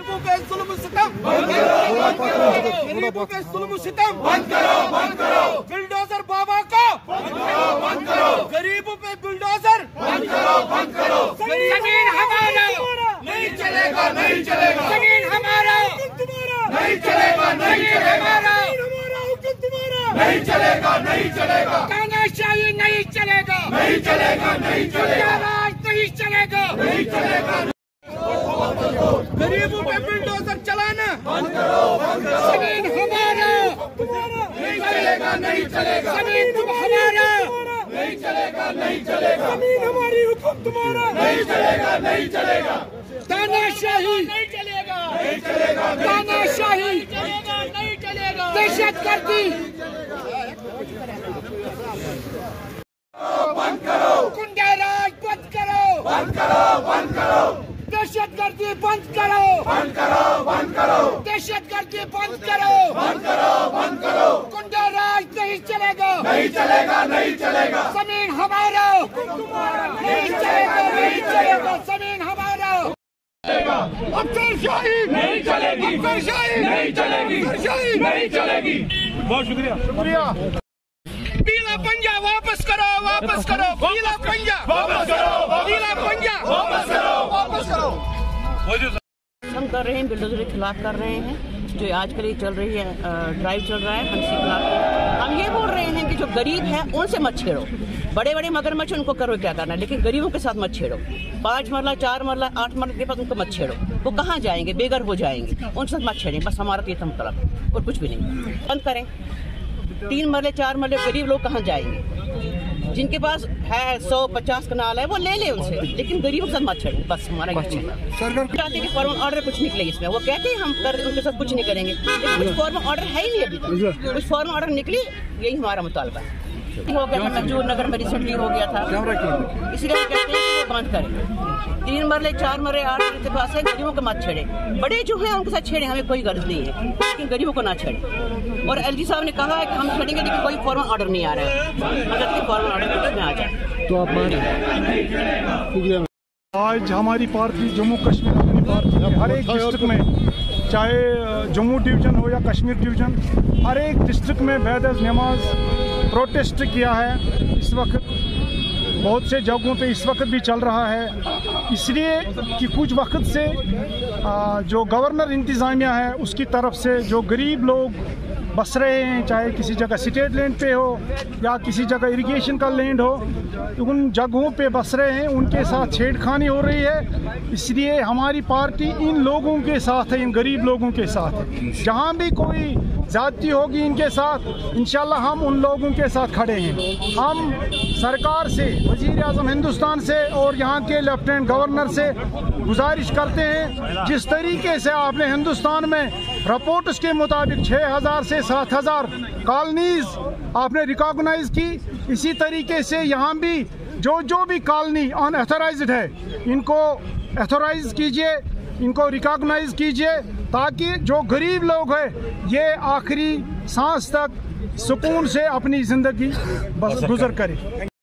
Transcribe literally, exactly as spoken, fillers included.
गरीबों के जुल्म सितम बंद करो, गरीबों के जुल्म सितम बंद करो, बंद करो, बुलडोजर बाबा को बंद करो, बंद करो, गरीबों पे बुलडोजर बंद करो, बंद करो। जमीन हमारा नहीं चलेगा, नहीं चलेगा, जमीन हमारा नहीं चलेगा, नहीं चलेगा, नहीं चलेगा, नहीं चलेगा, तानाशाही नहीं चलेगा, नहीं चलेगा, नहीं चलेगा, राज नहीं चलेगा, नहीं चलेगा। गरीबों पे बुलडोजर चलाना बंद करो, बंद करो। जमीन हमारा नहीं चलेगा, नहीं चलेगा, जमीन हमारा नहीं चलेगा, नहीं चलेगा, जमीन हमारी, हुक्म तुम्हारा नहीं चलेगा, नहीं चलेगा, तानाशाही नहीं चलेगा, नहीं चलेगा, तानाशाही चलेगा, नहीं चलेगा, दहशतगर्दी बंद करो, गुंडा राज बंद करो, बंद करो, बंद करो, दहशतगर्दी बंद करो, बंद करो, बंद करो, दहशतगर्दी बंद करो, बंद करो, बंद करो, गुंडा राज नहीं चलेगा, नहीं चलेगा, नहीं चलेगा, जमीन हमारा नहीं चलेगा, नहीं चलेगा, जमीन हमारा। अफसरशाही नहीं चलेगी, अफसरशाही नहीं चलेगी, अफसरशाही नहीं चलेगी। बहुत शुक्रिया, शुक्रिया। पीला पंजा वापस करो, वापस करो, पीला पंजा वापस करो, पीला पंजा वापस करो, वापस करो। हम कर रहे हैं, बिल्डोजर के खिलाफ कर रहे हैं, जो आजकल ये चल रही है ड्राइव चल रहा है, हम इसके खिलाफ हम ये बोल रहे हैं कि जो गरीब हैं उनसे मत छेड़ो, बड़े बड़े मगरमच्छ उनको करो क्या करना, लेकिन गरीबों के साथ मत छेड़ो। पाँच मरला, चार मरला, आठ मरला के पास उनको मत छेड़ो, वो कहाँ जाएंगे, बेघर हो जाएंगे, उनसे मत छेड़ें, बस हमारा तो ये तम तलब और कुछ भी नहीं। बंद करें, तीन मरले चार मरले गरीब लोग कहाँ जाएंगे, जिनके पास है सौ पचास कनाल है वो ले ले उनसे, लेकिन गरीबों के साथ मत छेड़ें, बस हमारा ये चाहते हैं कि फॉर्मल ऑर्डर कुछ निकले इसमें, वो कहते हैं हम कर उनके साथ कुछ नहीं करेंगे, लेकिन कुछ फॉर्मल ऑर्डर है ही नहीं अभी तक, कुछ फॉर्मल ऑर्डर निकले, यही हमारा मुतालबा है। हो गया था मंजूर नगर में रिसेंटली हो गया था, इसलिए हम कहते हैं कि वो बंद करें। तीन मरले चार मरले आठ मरले के पास है, गरीबों को मत छेड़े, बड़े जो हैं उनके साथ छेड़े, हमें कोई गर्ज नहीं है, लेकिन गरीबों को ना छेड़े। और एलजी साहब ने कहा है कि हम छेड़ेंगे, लेकिन कोई फॉर्मल ऑर्डर नहीं आ रहा है, मगर कि फॉर्मल ऑर्डर में आ जाए तो आप मान। आज हमारी पार्टी जम्मू कश्मीर अपनी पार्टी है, हर एक डिस्ट्रिक्ट में, चाहे जम्मू डिवीज़न हो या कश्मीर डिवीज़न, हर एक डिस्ट्रिक्ट में बैद नमाज प्रोटेस्ट किया है। इस वक्त बहुत से जगहों पे इस वक्त भी चल रहा है, इसलिए कि कुछ वक्त से जो गवर्नर इंतज़ामिया है उसकी तरफ से जो गरीब लोग बस रहे हैं, चाहे किसी जगह स्टेट लैंड पे हो या किसी जगह इरिगेशन का लैंड हो, उन जगहों पे बस रहे हैं, उनके साथ छेड़खानी हो रही है। इसलिए हमारी पार्टी इन लोगों के साथ है, इन गरीब लोगों के साथ है। जहाँ भी कोई ज़्यादती होगी इनके साथ, इंशाल्लाह हम उन लोगों के साथ खड़े हैं। हम सरकार से, वज़ीर आज़म हिंदुस्तान से और यहाँ के लेफ्टिनेंट गवर्नर से गुजारिश करते हैं, जिस तरीके से आपने हिंदुस्तान में रिपोर्ट्स के मुताबिक छः हज़ार से सात हज़ार कॉलोनीज़ आपने रिकॉग्नाइज की, इसी तरीके से यहाँ भी जो जो भी कॉलोनी अनऑथराइज्ड है इनको ऑथराइज कीजिए, इनको रिकॉग्नाइज कीजिए, ताकि जो गरीब लोग हैं ये आखिरी सांस तक सुकून से अपनी ज़िंदगी गुजर करें।